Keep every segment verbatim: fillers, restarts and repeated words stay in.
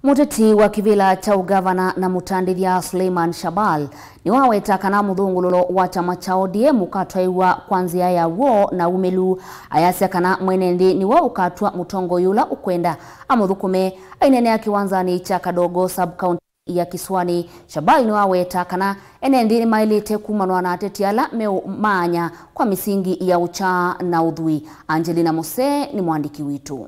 Muteti wa kivila cha ungavana na mutandithya Suleiman Shahbal niwaweta kana Muthungululo wa chama cha O D M ukatwaiw'a kwa nzia ya Uw'O na Umilu, ayasya kana mwenenthi niwe ukatw'a Mutongoi ukwenda amuthukume Ainenea kiwanzani cha Kadongo Sub Kauntini ya Kisauni. Shahbal niwaweta kana enenthi nimailite kumanwa na ateti ala meumaan'ya kwa misingi ya ucha na udhui. Angelina Mose ni mwandiki witu.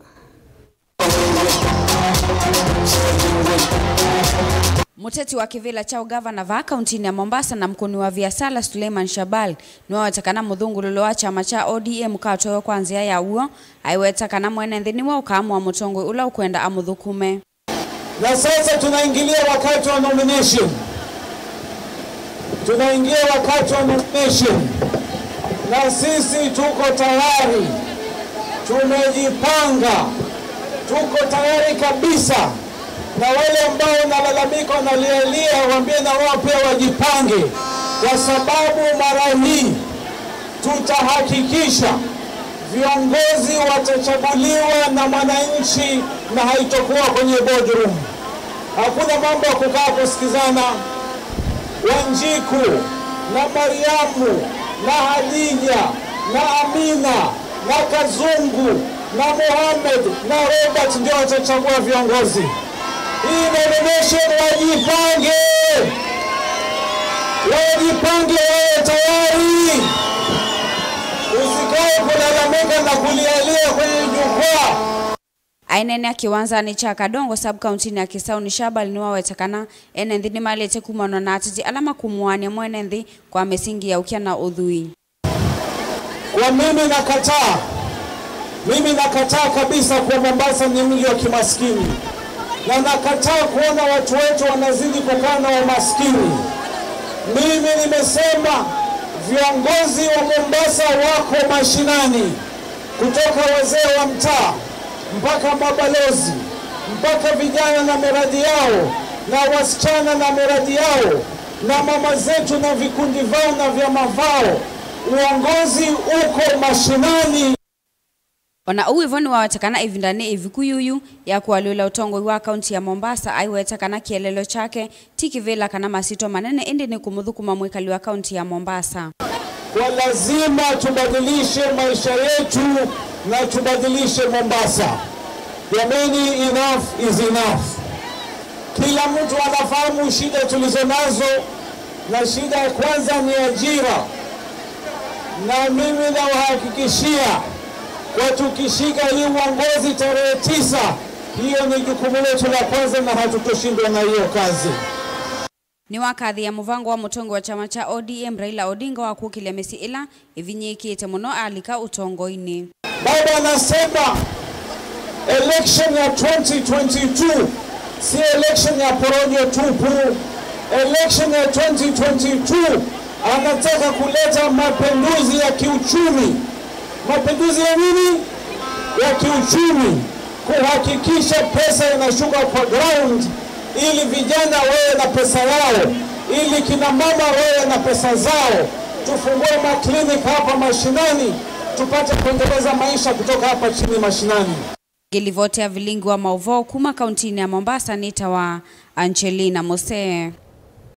Muteti wa kivila cha ungavana va kauntini ya Mombasa na mkuni wa viasala Suleiman Shahbal niwaweta kana Muthungululo wa chama cha O D M ukatwaiw'a kwa nzia ya Uw'O, aiweta kana mwenenthi niwe ukamwa Mutongoi ula ukwenda amuthukume. Na sasa tunaingilia wakati wa nomination. Tunaingia wakati wa nomination. Na sisi tuko tayari. Tumejipanga. Tuko tayari kabisa. Na wale ambao wanalalamika wanalialia waambie na wao pia wajipange, kwa sababu mara hii tutahakikisha viongozi watachaguliwa na mwananchi na haitokuwa kwenye boardroom. Hakuna mambo ya kukaa kusikizana. Wanjiku na Mariamu na Hadija na Amina na Kazungu na Mohamed na Robert ndio watachagua viongozi. Hii nomination wajipange. Wajipange wawe tayari. Usikae kulalamika na kulialia kwenye jukwaa. Ainenea kiwanzani cha Kadongo Sub Kauntini ya Kisauni. Shahbal niwaweta kana enenthi nimailite kumanwa na ateti alama kumwan'ya mwenenthi kwa misingi ya ukia na udhui. Kwa mimi nakataa. Mimi nakataa kabisa kwa Mombasa ni mji wa kimaskini. Na nakataa kuona watu wetu wanazidi kukaa na umaskini. Mimi nimesema viongozi wa Mombasa wako mashinani, kutoka wazee wa mtaa mpaka mabalozi, mpaka vijana na miradi yao, na wasichana na miradi yao, na mama zetu na vikundi vao na vyama vao. Uongozi uko mashinani. Ona Uw'O niwaweta kana ivindani ivikuyuyu ya kualula Mutongoi wa kaunti ya Mombasa, aiweta kana kielelo chake ti kivila kana masito manene indi ni kumuthukuma mwikali wa kaunti ya Mombasa. Kwa lazima tubadilishe maisha yetu na tubadilishe Mombasa. Jamani, enough is enough. Kila mtu anafahamu shida tulizonazo, na shida ya kwanza ni ajira. Na mimi nawahakikishia kwa tukishika hii uongozi tarehe tisa, hiyo ni jukumu letu la kwanza na hatutoshindwa na hiyo kazi. Ni wakadhi ya muvango wa Mutongoi wa chama cha O D M Raila Odinga wa kukilia mesi ila ivinyikite muno alika utongoini. Baba anasema election ya twenty twenty-two si election ya porojo tupu. Election ya twenty twenty-two anataka kuleta mapinduzi ya kiuchumi. Mapinduzi ya nini? Ya kiuchumi. Kuhakikisha pesa inashuka kwa ground, ili vijana wawe na pesa yao, ili kina mama wawe na pesa zao. Tufungue maklinik hapa mashinani, tupate kuendeleza maisha kutoka hapa chini mashinani. Gilivote ya vilingi wa Uw'O kuma kauntini ya Mombasa nita wa Angelina Mose.